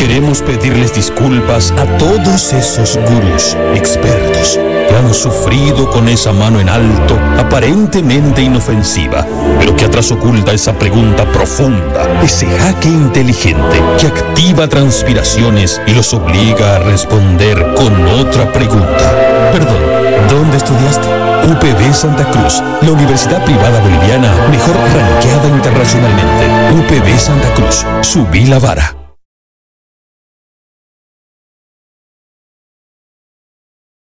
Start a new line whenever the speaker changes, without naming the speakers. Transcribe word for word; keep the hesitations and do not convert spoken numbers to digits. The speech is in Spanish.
Queremos pedirles disculpas a todos esos gurús expertos que han sufrido con esa mano en alto, aparentemente inofensiva, pero que atrás oculta esa pregunta profunda, ese jaque inteligente que activa transpiraciones y los obliga a responder con otra pregunta. Perdón, ¿dónde estudiaste? U P B Santa Cruz, la universidad privada boliviana mejor ranqueada internacionalmente. U P B Santa Cruz, subí la vara.